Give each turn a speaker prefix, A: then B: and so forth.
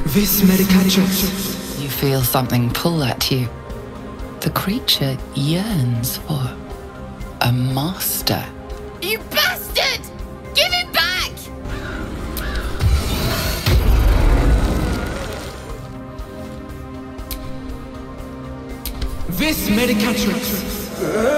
A: Vis medicatrix.
B: You feel something pull at you. The creature yearns for a master.
C: You bastard! Give him back!
A: Vis medicatrix.